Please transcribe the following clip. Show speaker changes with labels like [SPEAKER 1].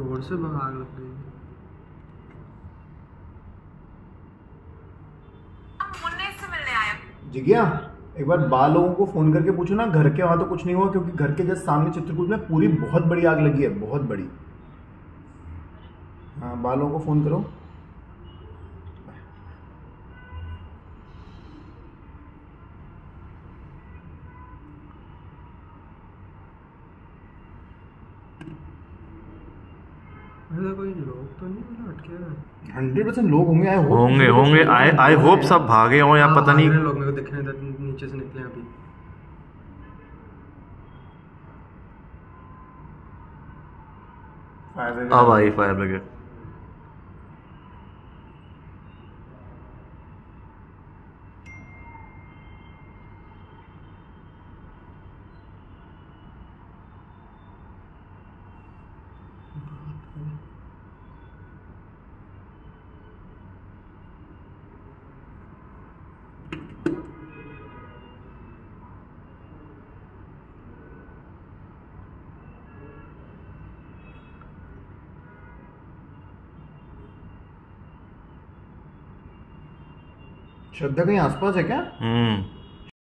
[SPEAKER 1] शोर से आग लग गई।
[SPEAKER 2] मुन्ने से मिलने आया।
[SPEAKER 3] जिज्ञा, एक बार बा लोगों को फोन करके पूछो ना, घर के वहां तो कुछ नहीं हुआ, क्योंकि घर के जस्ट सामने चित्रकूट में पूरी बहुत बड़ी आग लगी है, बहुत बड़ी। हाँ, बा लोगों को फोन करो।
[SPEAKER 1] कोई लोग तो नहीं मतलब अटके हुए?
[SPEAKER 3] 100% लोग होंगे, आई होप।
[SPEAKER 4] होंगे होंगे, आई होप सब भागे हों या पता नहीं।
[SPEAKER 1] लोग मेरे को दिख रहे हैं नीचे से निकले अभी।
[SPEAKER 4] अब आई फायर ब्रिगेड।
[SPEAKER 3] श्रद्धा कहीं आसपास है क्या?